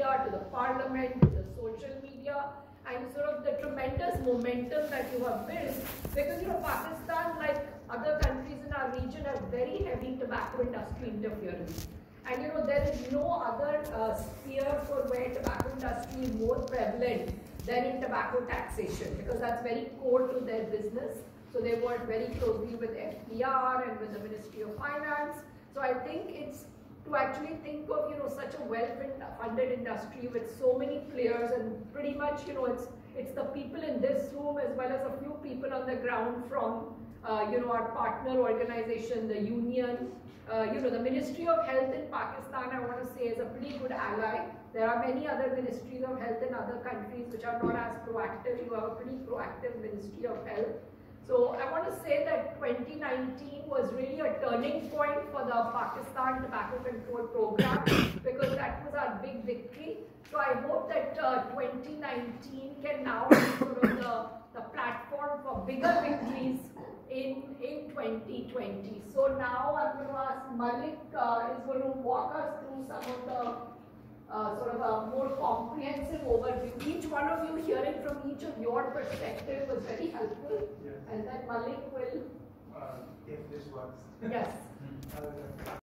media, to the parliament, to the social media, and sort of the tremendous momentum that you have built. Because, you know, Pakistan, like other countries in our region, have very heavy tobacco industry interference. And, you know, there is no other sphere for where tobacco industry is more prevalent than in tobacco taxation, because that's very core to their business. So they work very closely with FPR and with the Ministry of Finance. So I think it's to actually think of, you know, such a well-funded industry with so many players, and pretty much, you know, it's the people in this room as well as a few people on the ground from, you know, our partner organization, the union. You know, the Ministry of Health in Pakistan, I want to say, is a pretty good ally. There are many other ministries of health in other countries which are not as proactive. You have a pretty proactive Ministry of Health. So I want to say that 2019 was really a turning point for the Pakistan Tobacco Control Program, because that was our big victory. So I hope that 2019 can now be sort of the platform for bigger victories in 2020. So now I'm going to ask Malik is going to walk us through some of the sort of a more comprehensive overview. Each one of you hearing from each of your perspective was very helpful. Yes. And then Malik will... if this works. Yes.